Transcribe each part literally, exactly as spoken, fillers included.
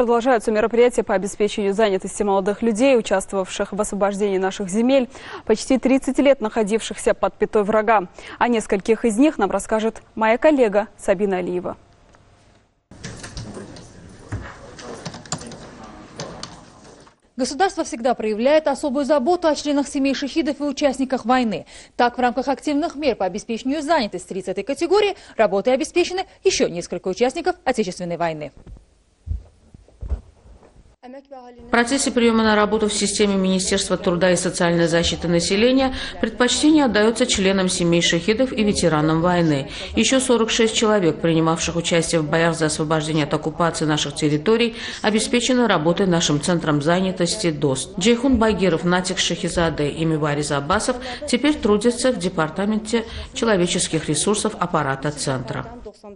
Продолжаются мероприятия по обеспечению занятости молодых людей, участвовавших в освобождении наших земель, почти тридцать лет находившихся под пятой врага. О нескольких из них нам расскажет моя коллега Сабина Алиева. Государство всегда проявляет особую заботу о членах семей шахидов и участниках войны. Так, в рамках активных мер по обеспечению занятости лиц этой категории работой обеспечены еще несколько участников Отечественной войны. В процессе приема на работу в системе Министерства труда и социальной защиты населения предпочтение отдается членам семей шахидов и ветеранам войны. Еще сорок шесть человек, принимавших участие в боях за освобождение от оккупации наших территорий, обеспечены работой нашим центром занятости ДОСТ. Джейхун Багиров, Натик Шахизаде и Миварис Аббасов теперь трудятся в Департаменте человеческих ресурсов аппарата центра.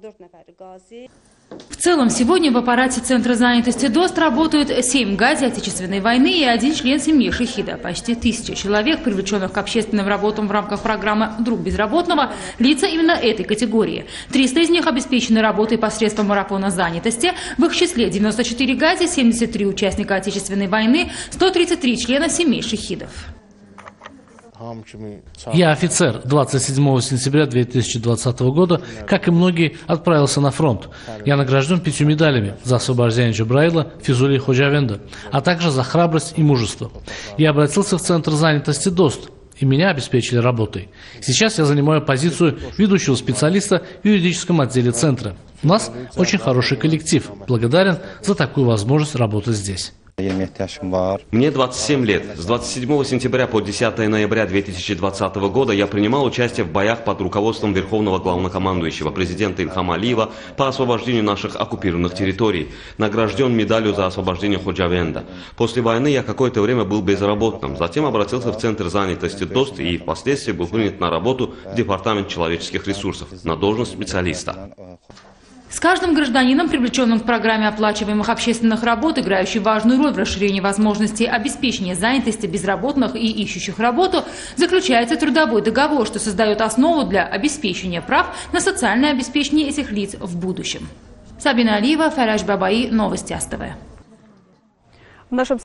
В целом, сегодня в аппарате Центра занятости ДОСТ работают семь гази Отечественной войны и один член семьи шахида. Почти тысяча человек, привлеченных к общественным работам в рамках программы «Друг безработного», лица именно этой категории. триста из них обеспечены работой посредством марафона занятости. В их числе девяносто четыре гази, семьдесят три участника Отечественной войны, сто тридцать три члена семей шахидов. Я офицер. двадцать седьмого сентября две тысячи двадцатого года, как и многие, отправился на фронт. Я награжден пятью медалями за освобождение Джабраила, Физули и Ходжавенда, а также за храбрость и мужество. Я обратился в Центр занятости ДОСТ, и меня обеспечили работой. Сейчас я занимаю позицию ведущего специалиста в юридическом отделе Центра. У нас очень хороший коллектив. Благодарен за такую возможность работать здесь. Мне двадцать семь лет. С двадцать седьмого сентября по десятое ноября две тысячи двадцатого года я принимал участие в боях под руководством Верховного Главнокомандующего президента Ильхама Алиева по освобождению наших оккупированных территорий. Награжден медалью за освобождение Ходжавенда. После войны я какое-то время был безработным. Затем обратился в Центр занятости ДОСТ и впоследствии был принят на работу в Департамент человеческих ресурсов на должность специалиста. С каждым гражданином, привлеченным к программе оплачиваемых общественных работ, играющей важную роль в расширении возможностей обеспечения занятости безработных и ищущих работу, заключается трудовой договор, что создает основу для обеспечения прав на социальное обеспечение этих лиц в будущем. Сабина Алиева, Фараж Бабаи, Новости АСТВ. В нашем